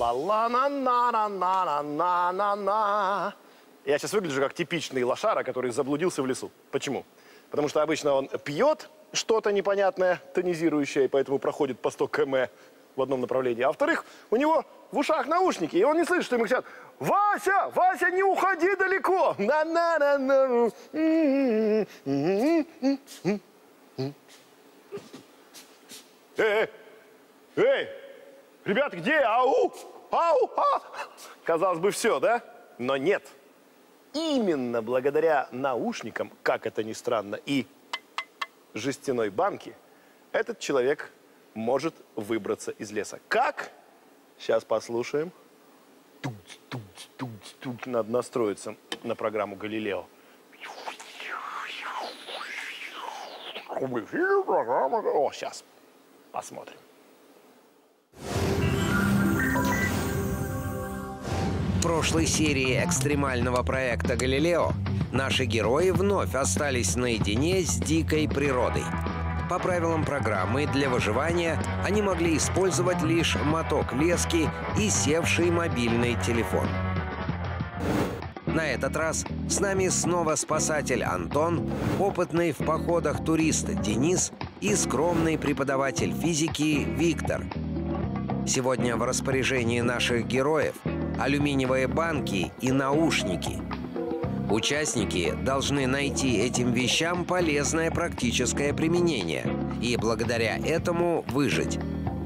Ла-ла-ла-ла-на-на-на-на-на-на. Я сейчас выгляжу как типичный лошара, который заблудился в лесу. Почему? Потому что обычно он пьет что-то непонятное, тонизирующее, и поэтому проходит по 100 км в одном направлении. А во-вторых, у него в ушах наушники, и он не слышит, что ему кричат: «Вася! Вася, не уходи далеко!» На-на-на-на. Эй! Эй! Ребята, где? Ау! Ау! А! Казалось бы, все, да? Но нет. Именно благодаря наушникам, как это ни странно, и жестяной банке, этот человек может выбраться из леса. Как? Сейчас послушаем. Надо настроиться на программу «Галилео». О, сейчас посмотрим. В прошлой серии экстремального проекта «Галилео» наши герои вновь остались наедине с дикой природой. По правилам программы, для выживания они могли использовать лишь моток лески и севший мобильный телефон. На этот раз с нами снова спасатель Антон, опытный в походах турист Денис и скромный преподаватель физики Виктор. Сегодня в распоряжении наших героев алюминиевые банки и наушники. Участники должны найти этим вещам полезное практическое применение и благодаря этому выжить.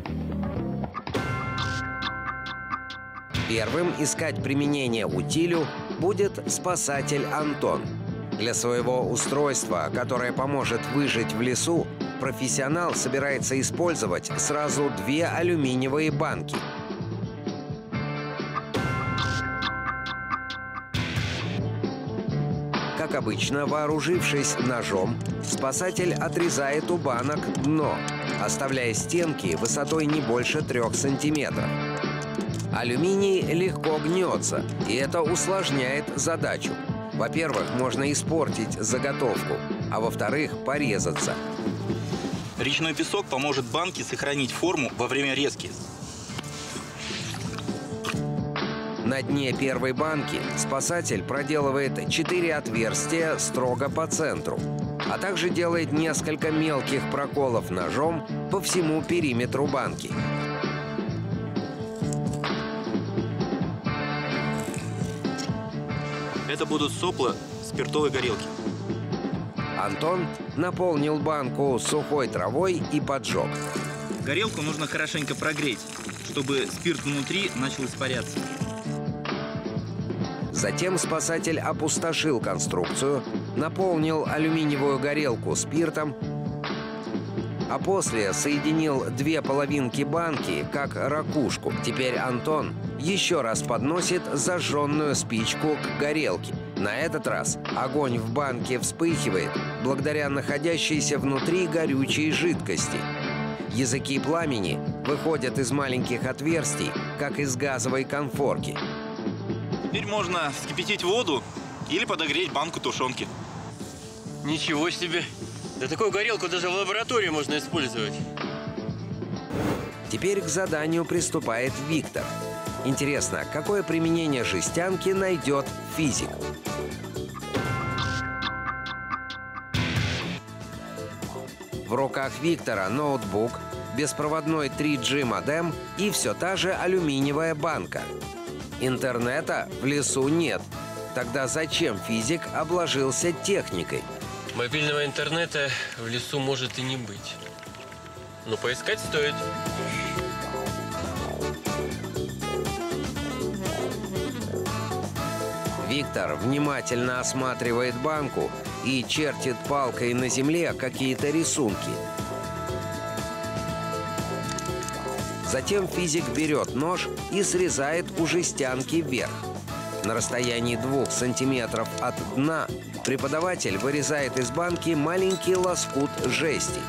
Первым искать применение утилю будет спасатель Антон. Для своего устройства, которое поможет выжить в лесу, профессионал собирается использовать сразу 2 алюминиевые банки. Как обычно, вооружившись ножом, спасатель отрезает у банок дно, оставляя стенки высотой не больше 3 сантиметров. Алюминий легко гнется, и это усложняет задачу. Во-первых, можно испортить заготовку, а во-вторых, порезаться. Речной песок поможет банке сохранить форму во время резки. На дне первой банки спасатель проделывает 4 отверстия строго по центру, а также делает несколько мелких проколов ножом по всему периметру банки. Это будут сопла спиртовой горелки. Антон наполнил банку сухой травой и поджег. Горелку нужно хорошенько прогреть, чтобы спирт внутри начал испаряться. Затем спасатель опустошил конструкцию, наполнил алюминиевую горелку спиртом, а после соединил 2 половинки банки, как ракушку. Теперь Антон еще раз подносит зажженную спичку к горелке. На этот раз огонь в банке вспыхивает благодаря находящейся внутри горючей жидкости. Языки пламени выходят из маленьких отверстий, как из газовой конфорки. Теперь можно вскипятить воду или подогреть банку тушенки. Ничего себе! Да такую горелку даже в лаборатории можно использовать. Теперь к заданию приступает Виктор. Интересно, какое применение жестянки найдет физик? В руках Виктора ноутбук, беспроводной 3G модем и все та же алюминиевая банка. Интернета в лесу нет. Тогда зачем физик обложился техникой? Мобильного интернета в лесу может и не быть. Но поискать стоит. Виктор внимательно осматривает банку и чертит палкой на земле какие-то рисунки. Затем физик берет нож и срезает у жестянки вверх. На расстоянии 2 сантиметров от дна преподаватель вырезает из банки маленький лоскут жести.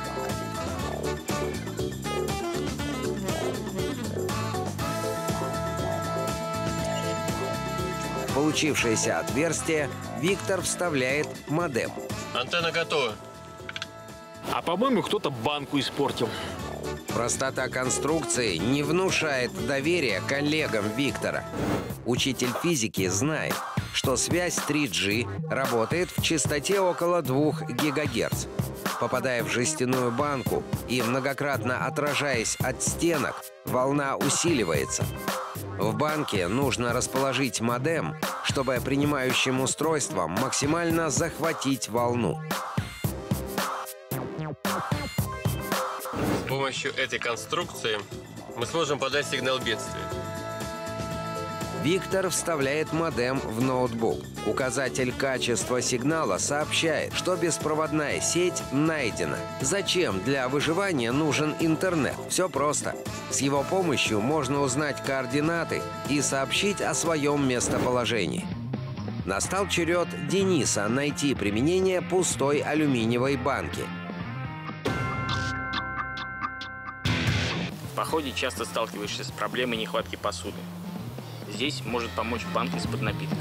В получившееся отверстие Виктор вставляет модем. Антенна готова. А по-моему, кто-то банку испортил. Простота конструкции не внушает доверия коллегам Виктора. Учитель физики знает, что связь 3G работает в частоте около 2 ГГц. Попадая в жестяную банку и многократно отражаясь от стенок, волна усиливается. В банке нужно расположить модем, чтобы принимающим устройством максимально захватить волну. С помощью этой конструкции мы сможем подать сигнал бедствия. Виктор вставляет модем в ноутбук. Указатель качества сигнала сообщает, что беспроводная сеть найдена. Зачем для выживания нужен интернет? Все просто. С его помощью можно узнать координаты и сообщить о своем местоположении. Настал черед Дениса найти применение пустой алюминиевой банки. В походе часто сталкиваешься с проблемой нехватки посуды. Здесь может помочь банка из-под напитка.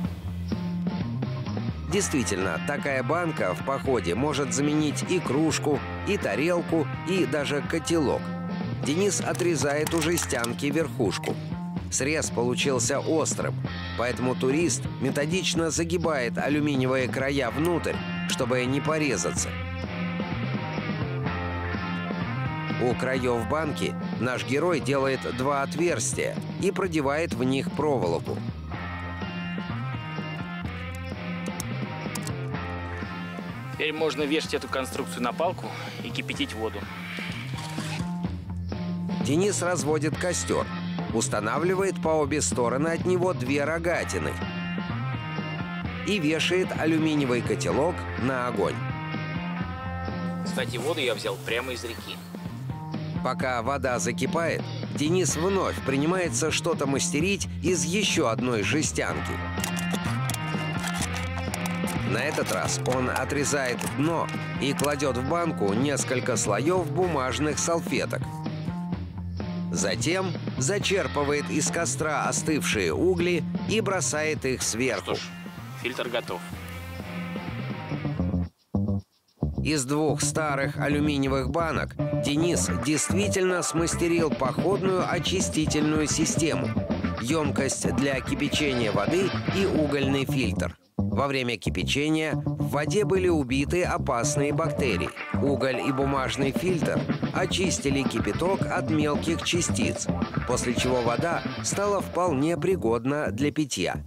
Действительно, такая банка в походе может заменить и кружку, и тарелку, и даже котелок. Денис отрезает у жестянки верхушку. Срез получился острым, поэтому турист методично загибает алюминиевые края внутрь, чтобы не порезаться. У краев банки наш герой делает 2 отверстия и продевает в них проволоку. Теперь можно вешать эту конструкцию на палку и кипятить воду. Денис разводит костер, устанавливает по обе стороны от него 2 рогатины и вешает алюминиевый котелок на огонь. Кстати, воду я взял прямо из реки. Пока вода закипает, Денис вновь принимается что-то мастерить из еще одной жестянки. На этот раз он отрезает дно и кладет в банку несколько слоев бумажных салфеток. Затем зачерпывает из костра остывшие угли и бросает их сверху. Что ж, фильтр готов. Из 2 старых алюминиевых банок Денис действительно смастерил походную очистительную систему, емкость для кипячения воды и угольный фильтр. Во время кипячения в воде были убиты опасные бактерии. Уголь и бумажный фильтр очистили кипяток от мелких частиц, после чего вода стала вполне пригодна для питья.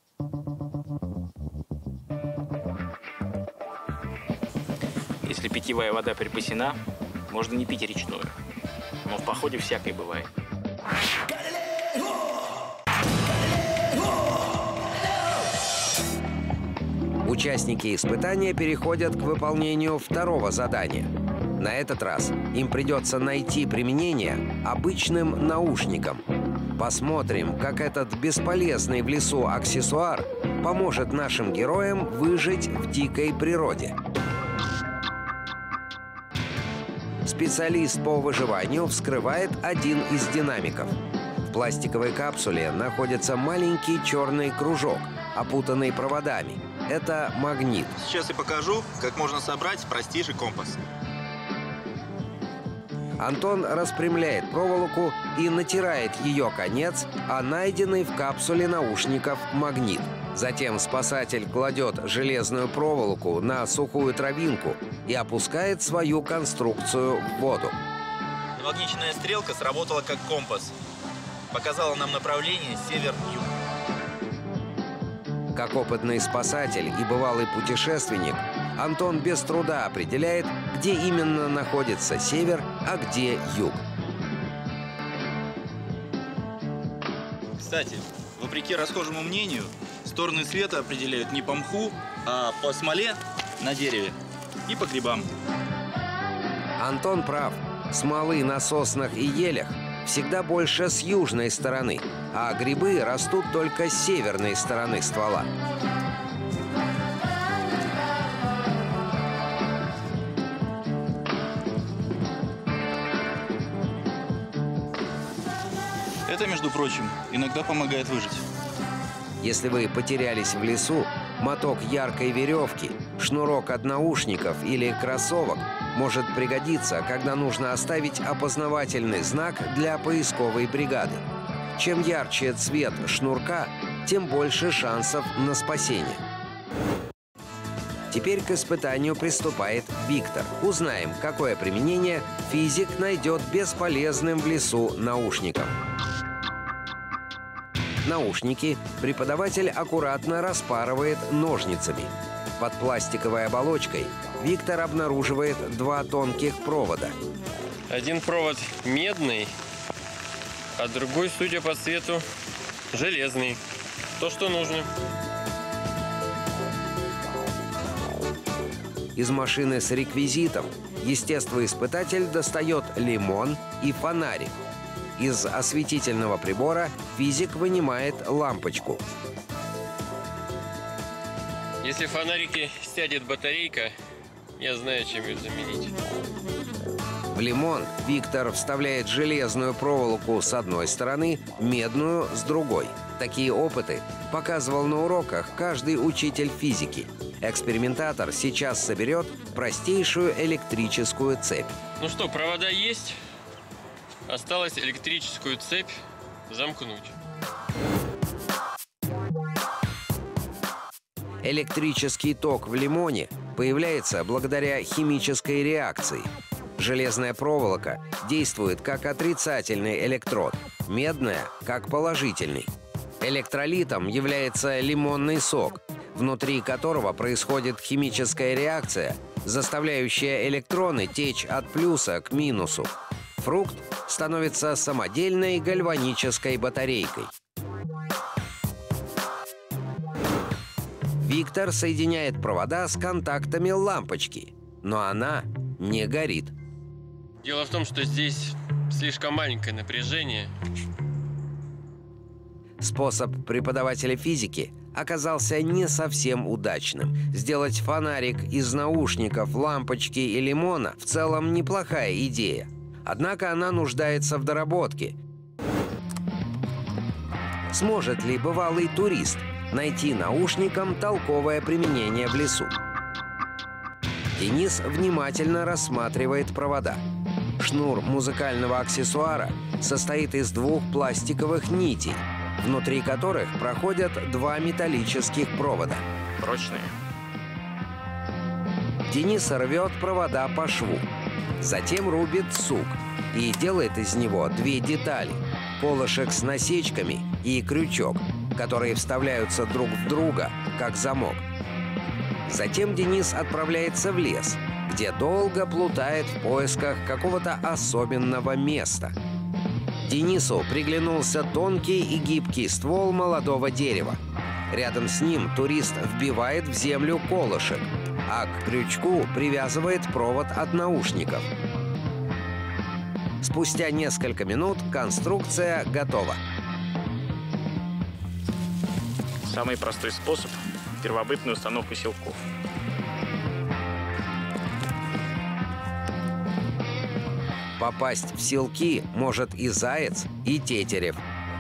Если питьевая вода припасена, можно не пить речную. Но в походе всякое бывает. Участники испытания переходят к выполнению 2-го задания. На этот раз им придется найти применение обычным наушникам. Посмотрим, как этот бесполезный в лесу аксессуар поможет нашим героям выжить в дикой природе. Специалист по выживанию вскрывает один из динамиков. В пластиковой капсуле находится маленький черный кружок, опутанный проводами. Это магнит. Сейчас я покажу, как можно собрать простейший компас. Антон распрямляет проволоку и натирает ее конец, а найденный в капсуле наушников магнит. Затем спасатель кладет железную проволоку на сухую травинку и опускает свою конструкцию в воду. Намагниченная стрелка сработала как компас. Показала нам направление север-юг. Как опытный спасатель и бывалый путешественник, Антон без труда определяет, где именно находится север, а где юг. Кстати, вопреки расхожему мнению, стороны света определяют не по мху, а по смоле на дереве и по грибам. Антон прав. Смолы на соснах и елях всегда больше с южной стороны, а грибы растут только с северной стороны ствола. Это, между прочим, иногда помогает выжить. Если вы потерялись в лесу, моток яркой веревки, шнурок от наушников или кроссовок может пригодиться, когда нужно оставить опознавательный знак для поисковой бригады. Чем ярче цвет шнурка, тем больше шансов на спасение. Теперь к испытанию приступает Виктор. Узнаем, какое применение физик найдет бесполезным в лесу наушникам. Наушники преподаватель аккуратно распарывает ножницами. Под пластиковой оболочкой Виктор обнаруживает два тонких провода. Один провод медный, а другой, судя по цвету, железный. То, что нужно. Из машины с реквизитом естествоиспытатель достает лимон и фонарик. Из осветительного прибора физик вынимает лампочку. Если в фонарике сядет батарейка, я знаю, чем ее заменить. В лимон Виктор вставляет железную проволоку с одной стороны, медную с другой. Такие опыты показывал на уроках каждый учитель физики. Экспериментатор сейчас соберет простейшую электрическую цепь. Ну что, провода есть? Осталось электрическую цепь замкнуть. Электрический ток в лимоне появляется благодаря химической реакции. Железная проволока действует как отрицательный электрод, медная – как положительный. Электролитом является лимонный сок, внутри которого происходит химическая реакция, заставляющая электроны течь от плюса к минусу. Фрукт становится самодельной гальванической батарейкой. Виктор соединяет провода с контактами лампочки, но она не горит. Дело в том, что здесь слишком маленькое напряжение. Способ преподавателя физики оказался не совсем удачным. Сделать фонарик из наушников, лампочки и лимона в целом неплохая идея. Однако она нуждается в доработке. Сможет ли бывалый турист найти наушникам толковое применение в лесу? Денис внимательно рассматривает провода. Шнур музыкального аксессуара состоит из двух пластиковых нитей, внутри которых проходят два металлических провода. Прочные. Денис рвет провода по шву. Затем рубит сук и делает из него две детали – колышек с насечками и крючок, которые вставляются друг в друга, как замок. Затем Денис отправляется в лес, где долго плутает в поисках какого-то особенного места. Денису приглянулся тонкий и гибкий ствол молодого дерева. Рядом с ним турист вбивает в землю колышек, а к крючку привязывает провод от наушников. Спустя несколько минут конструкция готова. Самый простой способ – первобытную установку силков. Попасть в силки может и заяц, и тетерев.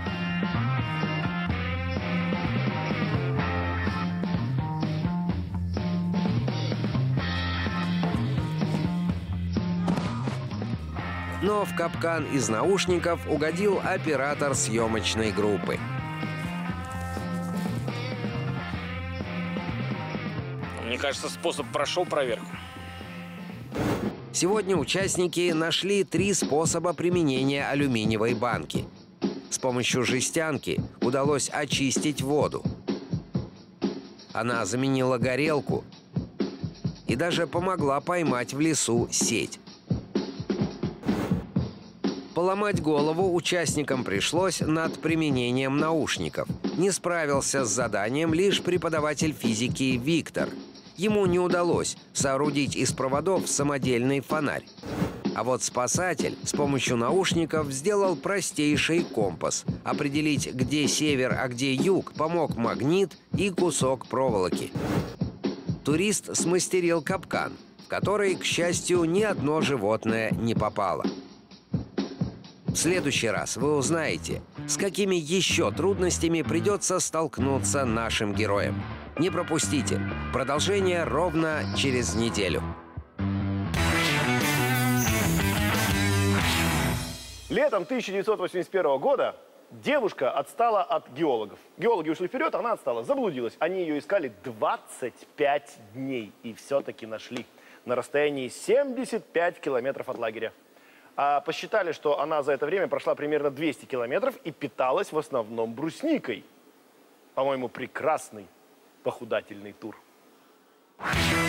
Но в капкан из наушников угодил оператор съемочной группы. Мне кажется, способ прошел проверку. Сегодня участники нашли 3 способа применения алюминиевой банки. С помощью жестянки удалось очистить воду. Она заменила горелку и даже помогла поймать в лесу сеть. Поломать голову участникам пришлось над применением наушников. Не справился с заданием лишь преподаватель физики Виктор. Ему не удалось соорудить из проводов самодельный фонарь. А вот спасатель с помощью наушников сделал простейший компас. Определить, где север, а где юг, помог магнит и кусок проволоки. Турист смастерил капкан, в который, к счастью, ни одно животное не попало. В следующий раз вы узнаете, с какими еще трудностями придется столкнуться нашим героям. Не пропустите. Продолжение ровно через неделю. Летом 1981 года девушка отстала от геологов. Геологи ушли вперед, она отстала, заблудилась. Они ее искали 25 дней и все-таки нашли на расстоянии 75 километров от лагеря. А посчитали, что она за это время прошла примерно 200 километров и питалась в основном брусникой. По-моему, прекрасный похудательный тур.